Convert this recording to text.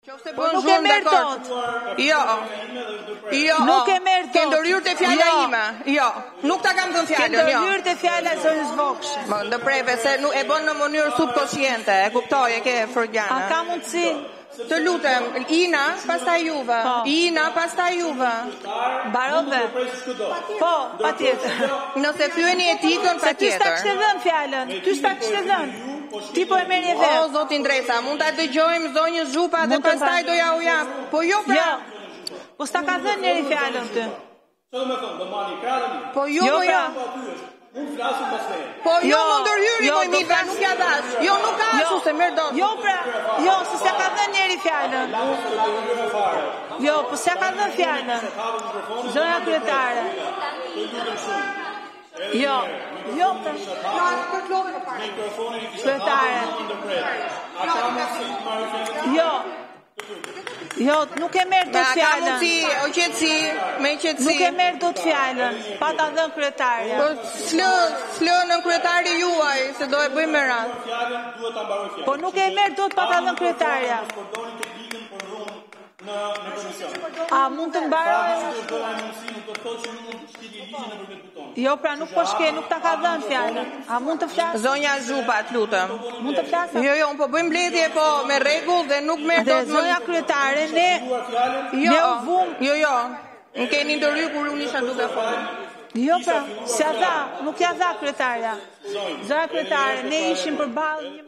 Nuk e merr dot. Jo. Nuk e merr Ke dot. ndërhyrë te fjala Jo. ime. Jo. Nuk ta kam thënë Ke fjalën, jo. ndërhyrë te fjala e zonjës Vokshi. Më ndërpreve se nuk e bën në mënyrë subkonsciente, e kuptoj, e ke A Freudiane. ka mundësi? Të lutem, Ina, pastaj juve. Po. Ina, pastaj juve. Mbarove. Po, patjetër. Nëse thyeni etikën, Se ty s'ta patjetër. kishte dhënë fjalën. Ty s'ta kishte dhënë. Ti po e merrje O, vetë. zotin Dresa, mund ta dëgjojmë zonjës Zhupa dhe Mund të pastaj do ja u jap. Po jo pra. Jo. Po s'ta ka dhënë njëri fjalën ty. Po jo, Jo, po jo. pra. Po jo, Jo, më ndërhyri jo, po do Mitra, flas- nuk ja dash. Jo, nuk ka ashtu se merr dot. Jo pra. Jo, se s'ja ka dhënë njëri fjalën. Jo, po s'ja ka dhënë fjalën. Zonja kryetare. Jo. Jo pra. Kryetare. Jo. Jo, nuk e merr Na dot ka fjalën. mundsi, o qetësi, me qetësi. Nuk e merr dot fjalën. Pa ta dhënë kryetarja. Po s'lë në kryetari juaj, se do e bëjmë me radhë. Po nuk e merr dot pa ta dhënë kryetarja. A mund të mbaroj? Jo, pra nuk po shke, nuk ta ka dhënë fjalën. A mund të flas? Zonja Zhupa, të lutem. Mund të flasë? Jo, jo, un po bëjmë mbledhje po me rregull dhe nuk merr Dhe dot zonja kryetare, ne Jo, ne u vum. jo, jo. Më keni ndërhyrë kur unë isha duke folur. Jo pra, s'ja dha, nuk ja dha kryetarja. Zonja kryetare, ne ishim përballë një